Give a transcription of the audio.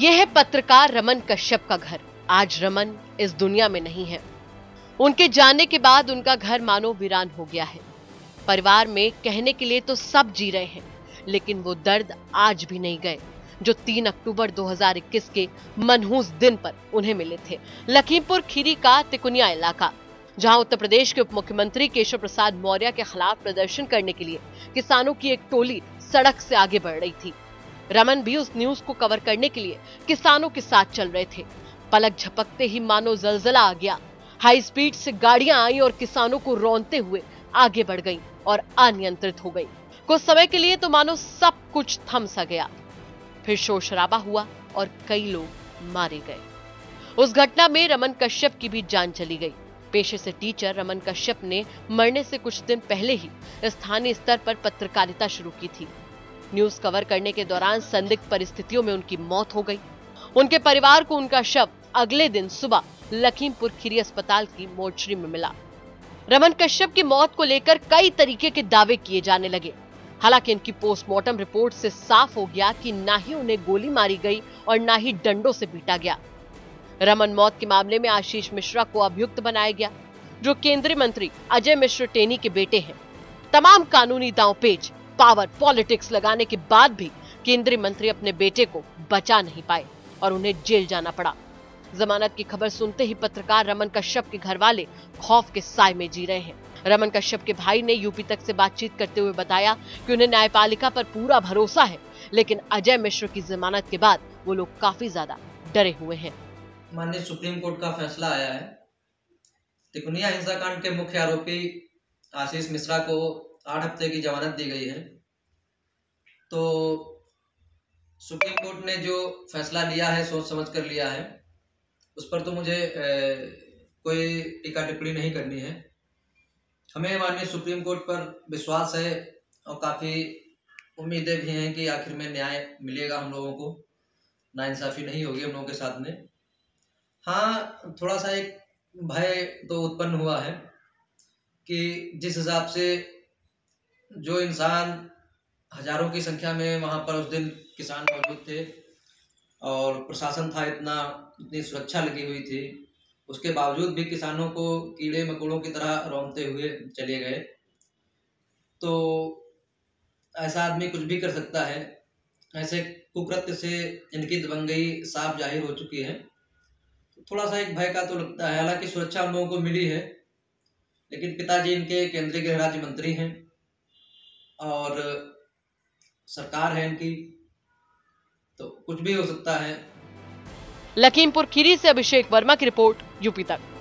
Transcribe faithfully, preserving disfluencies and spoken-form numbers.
यह है पत्रकार रमन कश्यप का घर। आज रमन इस दुनिया में नहीं है। उनके जाने के बाद उनका घर मानो वीरान हो गया है। परिवार में कहने के लिए तो सब जी रहे हैं, लेकिन वो दर्द आज भी नहीं गए जो तीन अक्टूबर दो हज़ार इक्कीस के मनहूस दिन पर उन्हें मिले थे। लखीमपुर खीरी का तिकुनिया इलाका, जहां उत्तर प्रदेश के उप मुख्यमंत्री केशव प्रसाद मौर्य के खिलाफ प्रदर्शन करने के लिए किसानों की एक टोली सड़क से आगे बढ़ रही थी। रमन भी उस न्यूज को कवर करने के लिए किसानों के साथ चल रहे थे। पलक झपकते ही मानो जलजला आ गया। हाई स्पीड से गाड़ियां आई और किसानों को रौंदते हुए आगे बढ़ गईं और अनियंत्रित हो गईं। कुछ समय के लिए तो मानो सब कुछ थम सा गया। फिर शोर शराबा हुआ और कई लोग मारे गए। उस घटना में रमन कश्यप की भी जान चली गई। पेशे से टीचर रमन कश्यप ने मरने से कुछ दिन पहले ही स्थानीय स्तर पर पत्रकारिता शुरू की थी। न्यूज कवर करने के दौरान संदिग्ध परिस्थितियों में उनकी मौत हो गई। उनके परिवार को उनका शव अगले दिन सुबह लखीमपुर खीरी अस्पताल की मोर्चरी में मिला। रमन कश्यप की मौत को लेकर कई तरीके के दावे किए जाने लगे। हालांकि इनकी पोस्टमार्टम रिपोर्ट से साफ हो गया कि ना ही उन्हें गोली मारी गई और ना ही डंडों से पीटा गया। रमन मौत के मामले में आशीष मिश्रा को अभियुक्त बनाया गया, जो केंद्रीय मंत्री अजय मिश्र टेनी के बेटे हैं। तमाम कानूनी दांवपेच, पावर पॉलिटिक्स लगाने के बाद भी केंद्रीय मंत्री अपने बेटे को बचा नहीं पाए और उन्हें जेल जाना पड़ा। जमानत की खबर सुनते ही पत्रकार रमन कश्यप के घर वाले खौफ के साए में जी रहे हैं। रमन कश्यप के भाई ने यूपी तक से बातचीत करते हुए बताया कि उन्हें न्यायपालिका पर पूरा भरोसा है, लेकिन अजय मिश्र की जमानत के बाद वो लोग काफी ज्यादा डरे हुए हैं। माननीय सुप्रीम कोर्ट का फैसला आया है। तिकुनिया हिंसाकांड के मुख्य आरोपी आशीष मिश्रा को आठ हफ्ते की जमानत दी गई है। तो सुप्रीम कोर्ट ने जो फैसला लिया है सोच समझ कर लिया है, उस पर तो मुझे ए, कोई टीका टिप्पणी नहीं करनी है। हमें माननीय सुप्रीम कोर्ट पर विश्वास है और काफ़ी उम्मीदें भी हैं कि आखिर में न्याय मिलेगा हम लोगों को, नाइंसाफ़ी नहीं होगी हम लोगों के साथ में। हाँ, थोड़ा सा एक भय तो उत्पन्न हुआ है कि जिस हिसाब से जो इंसान हजारों की संख्या में वहाँ पर उस दिन किसान मौजूद थे और प्रशासन था, इतना इतनी सुरक्षा लगी हुई थी, उसके बावजूद भी किसानों को कीड़े मकोड़ों की तरह रौंदते हुए चले गए। तो ऐसा आदमी कुछ भी कर सकता है। ऐसे कुकृत्य से इनकी दबंगई साफ जाहिर हो चुकी है। तो थोड़ा सा एक भय का तो लगता है। हालांकि सुरक्षा हम लोगों को मिली है, लेकिन पिताजी इनके केंद्रीय गृह राज्य मंत्री हैं और सरकार है इनकी, तो कुछ भी हो सकता है। लखीमपुर खीरी से अभिषेक वर्मा की रिपोर्ट, यूपी तक।